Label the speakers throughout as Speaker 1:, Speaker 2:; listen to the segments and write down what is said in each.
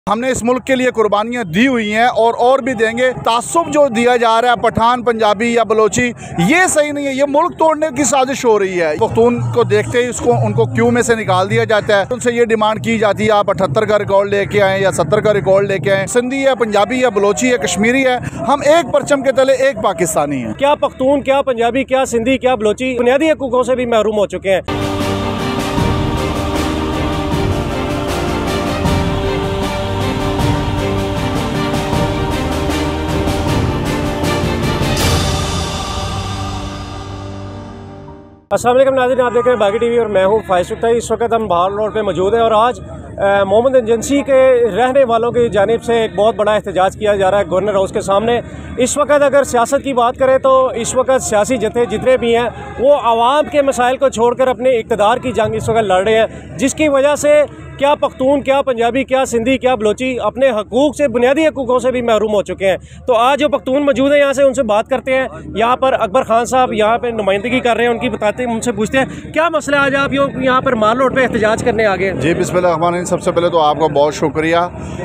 Speaker 1: हमने इस मुल्क के लिए कुर्बानियाँ दी हुई हैं और भी देंगे। तासुब जो दिया जा रहा है पठान, पंजाबी या बलोची, ये सही नहीं है। ये मुल्क तोड़ने की साजिश हो रही है। पख्तून को देखते ही उनको क्यू में से निकाल दिया जाता है। उनसे ये डिमांड की जाती है आप 78 का रिकॉर्ड लेके आएँ या 70 का रिकॉर्ड लेके आएँ। सिंधी है, पंजाबी है, बलोची है, कश्मीरी है, हम एक परचम के तले एक पाकिस्तानी हैं।
Speaker 2: क्या पख्तून, क्या पंजाबी, क्या सिंधी, क्या बलोची बुनियादी हकूकों से भी महरूम हो चुके हैं। अस्सलाम वालेकुम नाज़रीन, आप देख रहे हैं बागी टीवी और मैं हूं फाइज सुख्ता। इस वक्त हम बहार रोड पे मौजूद हैं और आज मोहम्मद एजेंसी के रहने वालों की जानिब से एक बहुत बड़ा एहतजाज किया जा रहा है गवर्नर हाउस के सामने। इस वक्त अगर सियासत की बात करें तो इस वक्त सियासी जत्थे जितने भी हैं वो आवाम के मसाइल को छोड़कर अपने इक़्तिदार की जंग इस वक्त लड़ रहे हैं, जिसकी वजह से क्या पख्तून, क्या पंजाबी, क्या सिंधी, क्या बलोची अपने हकूक़ से, बुनियादी हकूक़ों से भी महरूम हो चुके हैं। तो आज जो पख्तून मौजूद है यहाँ से उनसे बात करते हैं। यहाँ पर अकबर खान साहब यहाँ पे नुमाइंदगी कर रहे हैं, उनकी बताते हैं, उनसे पूछते हैं क्या मसला आज आप यहाँ पर माल रोड पे एहतजाज करने आ गए।
Speaker 1: जी बिस्मिल्लाह, सबसे पहले तो आपका बहुत शुक्रिया।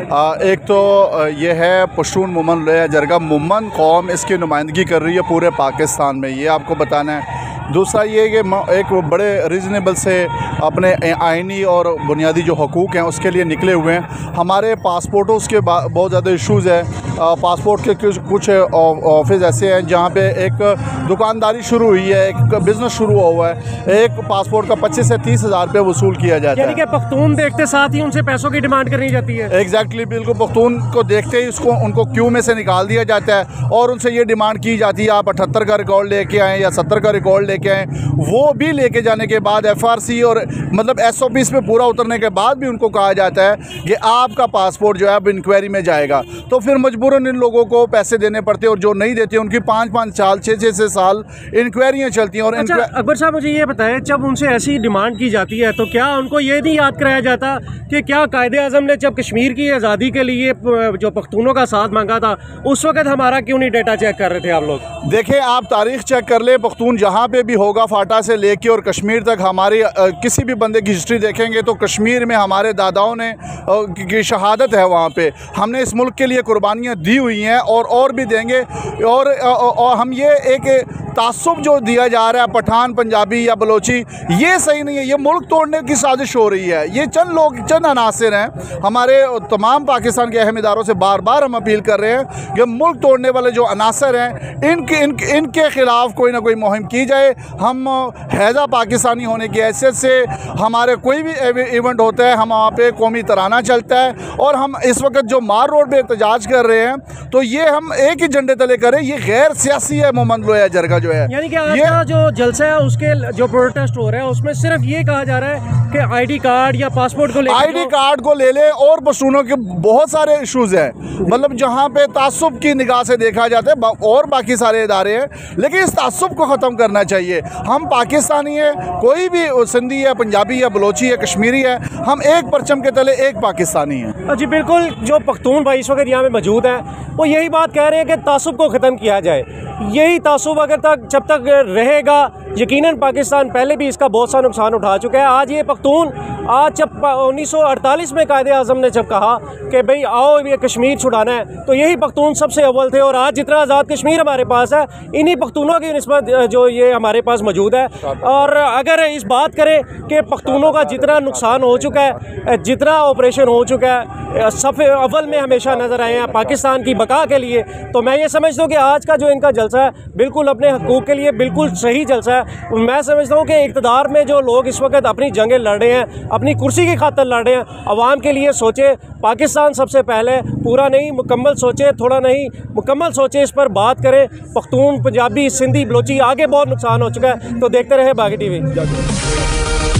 Speaker 1: एक तो ये है पश्तून मुमन लोया जरगा मुमन कौम, इसकी नुमाइंदगी कर रही है पूरे पाकिस्तान में, ये आपको बताना है। दूसरा ये कि एक बड़े रीज़नेबल से अपने आइनी और बुनियादी जो हकूक़ हैं उसके लिए निकले हुए हैं। हमारे पासपोर्टों के बहुत ज़्यादा इश्यूज़ हैं। पासपोर्ट के कुछ ऑफिस ऐसे हैं जहाँ पे एक दुकानदारी शुरू हुई है, एक बिज़नेस शुरू हुआ है। एक पासपोर्ट का 25 से 30 हज़ार रुपये वसूल किया जाता है।
Speaker 2: यानी कि पख्तून देखते साथ ही उनसे पैसों की डिमांड करनी जाती है।
Speaker 1: एग्जैक्टली, बिल्कुल। पख्तून को देखते ही उनको क्यू में से निकाल दिया जाता है और उनसे ये डिमांड की जाती है आप 78 का रिकॉर्ड लेके आएँ या 70 का रिकॉर्ड लेके आएँ। वो भी लेके जाने के बाद FRC और मतलब SOPs पे पूरा उतरने के बाद भी उनको कहा जाता है कि आपका पासपोर्ट जो है अब इंक्वायरी में जाएगा। तो फिर मजबूरन इन लोगों को पैसे देने पड़ते हैं और जो नहीं देते उनकी 5-5 साल 6-6 साल इंक्वायरियाँ चलती हैं। और
Speaker 2: अच्छा, अकबर साहब मुझे ये बताएं, जब उनसे ऐसी डिमांड की जाती है तो क्या उनको ये नहीं याद कराया जाता कि क्या कायदे-आज़म ने जब कश्मीर की आज़ादी के लिए जो पख्तूनों का साथ मांगा था उस वक्त हमारा क्यों नहीं डेटा चेक कर रहे थे आप लोग?
Speaker 1: देखें, आप तारीख चेक कर ले, पख्तून जहाँ पे भी होगा, फाटा से लेके और कश्मीर तक, हमारी किसी भी बंदे की हिस्ट्री देखेंगे तो कश्मीर में हमारे दादाओं ने की शहादत है। वहाँ पे हमने इस मुल्क के लिए कुर्बानियाँ दी हुई हैं और भी देंगे। और हम ये एक तासुब जो दिया जा रहा है पठान, पंजाबी या बलोची, ये सही नहीं है। ये मुल्क तोड़ने की साजिश हो रही है। ये चंद लोग, चंद अनासिर हैं। हमारे तमाम पाकिस्तान के अहम इदारों से बार बार हम अपील कर रहे हैं कि मुल्क तोड़ने वाले जो अनासिर हैं इनके ख़िलाफ़ कोई ना कोई मुहिम की जाए। हम हैज़ा पाकिस्तानी होने की हैसियत से हमारे कोई भी इवेंट होता है हम वहाँ पे कौमी तराना चलता है। और हम इस वक्त जो मार रोड पे एहतजाज कर रहे हैं तो ये हम एक ही झंडे तले करें। ये गैर सियासी है मोहम्मद लोया जरगा जो है।
Speaker 2: यानी कि आज का जो जलसा है उसके जो प्रोटेस्ट हो रहा है उसमें सिर्फ ये कहा जा रहा है कि ID कार्ड या पासपोर्ट को ले,
Speaker 1: ID कार्ड को ले ले। और पश्तूनों के बहुत सारे इशूज़ हैं, मतलब जहाँ पे तासुब की निगाह से देखा जाता है और बाकी सारे इदारे हैं, लेकिन इस तासुब को ख़त्म करना चाहिए। हम पाकिस्तानी हैं, कोई भी सिंधी है, पंजाबी है, बलोची है, कश्मीरी है, हम एक परचम के तले एक पाकिस्तानी हैं।
Speaker 2: जी बिल्कुल, जो पख्तून भाई इस वक्त यहाँ पे मौजूद हैं वो यही बात कह रहे हैं कि तासुब को ख़त्म किया जाए। यही तासुब जब तक रहेगा, यकीनन पाकिस्तान पहले भी इसका बहुत सा नुकसान उठा चुका है। आज ये पख्तून, आज जब 1948 में कायदे-आज़म ने जब कहा कि भाई आओ ये कश्मीर छुड़ाना है, तो यही पख्तून सबसे अव्वल थे। और आज जितना आज़ाद कश्मीर हमारे पास है इन्हीं पख्तूनों की निस्बत जो ये हमारे पास मौजूद है। और अगर इस बात करें कि पख्तूनों का जितना नुकसान हो चुका है, जितना ऑपरेशन हो चुका है, सफ़े अव्वल में हमेशा नज़र आए हैं पाकिस्तान की बका के लिए, तो मैं ये समझता हूँ कि आज का जो इनका जलसा है बिल्कुल अपने हकूक़ के लिए बिल्कुल सही जलसा है। मैं समझता हूँ कि इक़्तिदार में जो लोग इस वक्त अपनी जंगें लड़ रहे हैं, अपनी कुर्सी की खातिर लड़ रहे हैं, अवाम के लिए सोचे। पाकिस्तान सबसे पहले, पूरा नहीं मुकम्मल सोचे, थोड़ा नहीं मुकम्मल सोचे, इस पर बात करें। पख्तून, पंजाबी, सिंधी, बलोची, आगे बहुत नुकसान हो चुका है। तो देखते रहे बागी टीवी।